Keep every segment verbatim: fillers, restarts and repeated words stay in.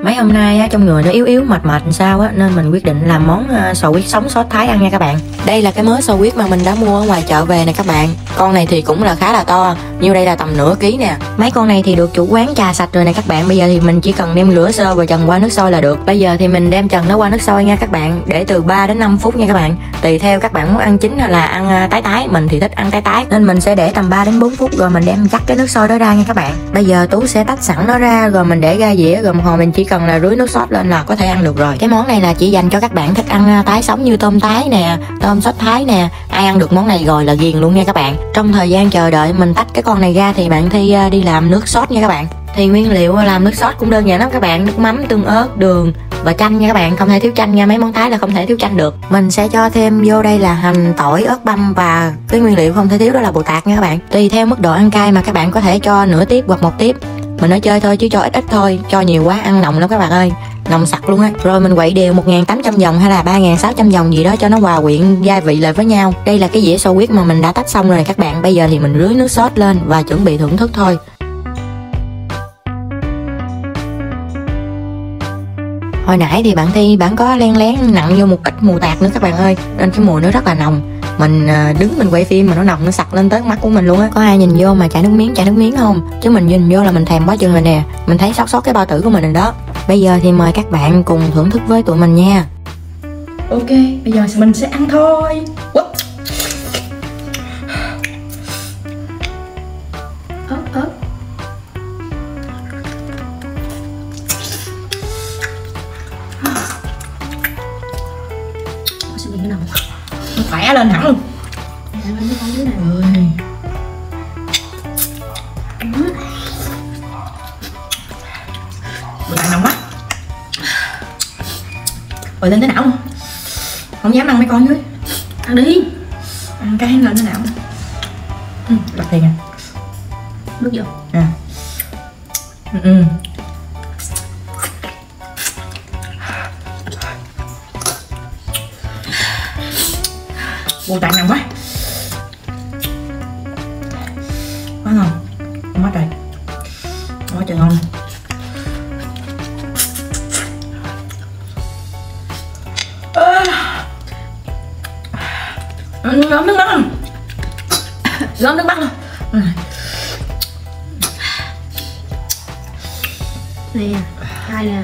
Mấy hôm nay á, trong người nó yếu yếu mệt mệt làm sao á, nên mình quyết định làm món uh, sò huyết sống sốt Thái ăn nha các bạn. Đây là cái mớ sò huyết mà mình đã mua ở ngoài chợ về nè các bạn. Con này thì cũng là khá là to, như đây là tầm nửa ký nè. Mấy con này thì được chủ quán chà sạch rồi nè các bạn. Bây giờ thì mình chỉ cần đem lửa sơ và trần qua nước sôi là được. Bây giờ thì mình đem trần nó qua nước sôi nha các bạn, để từ ba đến năm phút nha các bạn. Tùy theo các bạn muốn ăn chín hay là ăn uh, tái tái. Mình thì thích ăn tái tái nên mình sẽ để tầm ba đến bốn phút rồi mình đem cắt cái nước sôi đó ra nha các bạn. Bây giờ Tú sẽ tách sẵn nó ra rồi mình để ra dĩa, rồi một hồi mình chỉ cần là rưới nước sốt lên là có thể ăn được rồi. Cái món này là chỉ dành cho các bạn thích ăn tái sống như tôm tái nè, tôm sốt Thái nè. Ai ăn được món này rồi là ghiền luôn nha các bạn. Trong thời gian chờ đợi mình tách cái con này ra thì bạn Thi đi làm nước sốt nha các bạn. Thì nguyên liệu làm nước sốt cũng đơn giản lắm các bạn. Nước mắm, tương ớt, đường và chanh nha các bạn. Không thể thiếu chanh nha, mấy món Thái là không thể thiếu chanh được. Mình sẽ cho thêm vô đây là hành, tỏi, ớt băm và cái nguyên liệu không thể thiếu đó là bột tạt nha các bạn. Tùy theo mức độ ăn cay mà các bạn có thể cho nửa tiếp hoặc một tiếp. Mình nói chơi thôi chứ cho ít ít thôi, cho nhiều quá ăn nồng lắm các bạn ơi, nồng sặc luôn á. Rồi mình quậy đều một nghìn tám trăm vòng hay là ba nghìn sáu trăm vòng gì đó cho nó hòa quyện gia vị lại với nhau. Đây là cái dĩa sò huyết mà mình đã tách xong rồi các bạn. Bây giờ thì mình rưới nước sốt lên và chuẩn bị thưởng thức thôi. Hồi nãy thì bạn Thi bạn có len lén nặng vô một ít mù tạt nữa các bạn ơi, nên cái mùi nó rất là nồng. Mình đứng mình quay phim mà nó nồng nó sặc lên tới mắt của mình luôn á. Có ai nhìn vô mà chảy nước miếng chảy nước miếng không? Chứ mình nhìn vô là mình thèm quá chừng rồi nè. Mình thấy xót xót cái bao tử của mình rồi đó. Bây giờ thì mời các bạn cùng thưởng thức với tụi mình nha. Ok, bây giờ mình sẽ ăn thôi. Ủa? ớt ớt sẽ bị cái nồng nó khỏe lên hẳn luôn. Lên cái con dưới này ơi. Bữa nay nồng quá. Rồi lên tới não không? Không dám ăn mấy con dưới. Ăn đi. Ăn cái lên tới não. Ừ, đặt tiền à. Nước vô. À. Ừ, ừ. Bù tạt nồng quá. Quá ngon. Quá trời. Quá trời ngon. Gom nước mắt không? Gom nước mắt không? Nè, hai nè.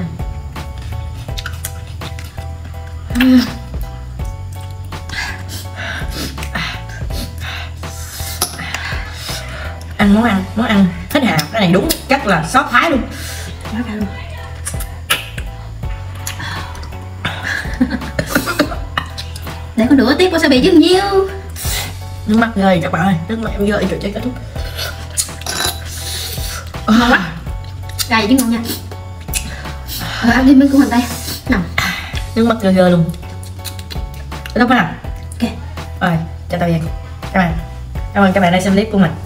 Ăn món ăn, món ăn thích hà. Cái này đúng chắc là sốt Thái luôn. Quá cao luôn. Để con đũa tiếp con sẽ bị chứ nhiêu. Nước mắt rơi các bạn ơi, nước mắt em rơi rồi chơi kết thúc. Ngon quá. Cay vậy chứ ngon nha. Rồi ăn thêm miếng của mình đây. Nằm. Nước mắt rơi rơi luôn. Kết thúc nào. Ok. Rồi, chào tạm biệt các bạn. Cảm ơn các bạn đã xem clip của mình.